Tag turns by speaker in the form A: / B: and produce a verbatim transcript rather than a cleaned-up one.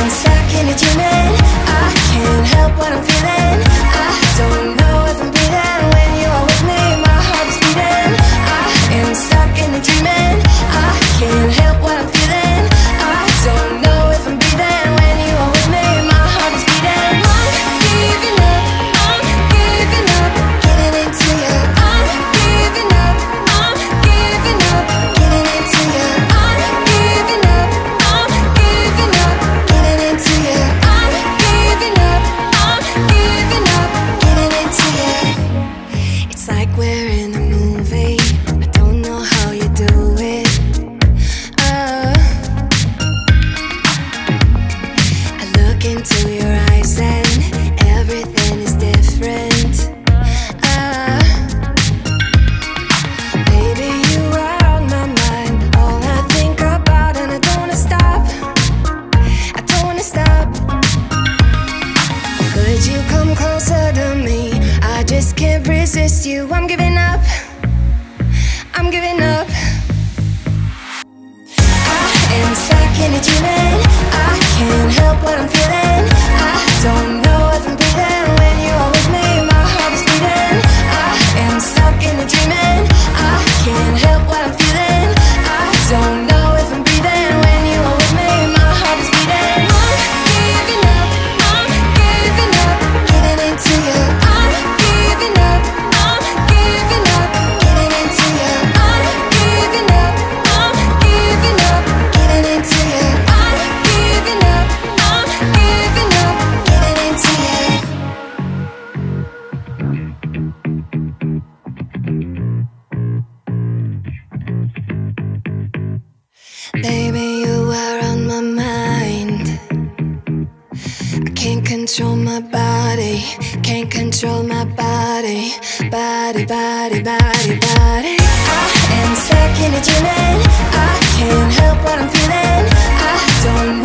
A: am stuck in a dreaming. I can't help what I'm feeling. I don't know if I'm breathing when you are with me. My heart is beating. I am stuck in a dreaming. I can't help what I'm feeling. I don't know if I'm breathing when you are with me. My heart is beating. I'm giving up. I'm giving up. Getting into you. I'm giving up. I'm giving up. Getting into you. I'm giving up. I'm giving up. Getting into you. I'm giving up. I'm giving up. Getting into you. It's like we're in a movie. I don't know how you do it. Uh, I look into your eyes and everything is different. Uh, baby, you are on my mind. All I think about, and I don't wanna stop. I don't wanna stop. Could you come closer to me? I just can't resist you. I'm giving up. I'm giving up. I am stuck in a dreaming. I can't help what I'm feeling. I don't know if I'm breathing when you are with me. My heart is beating. I am stuck in a dreaming. I can't help what I'm feeling. I don't know if I'm breathing when you are with me. My heart is beating. I'm giving up. I'm giving up. Getting into you. I'm giving up. I'm giving up. Getting into you. I'm giving up. I'm giving up. Getting into you. I'm giving up. I'm giving up. Getting into you. Baby, you are on my mind. I can't control my body. Can't control my body. Body, body, body, body. I am stuck in a dreaming. I can't help what I'm feeling. I don't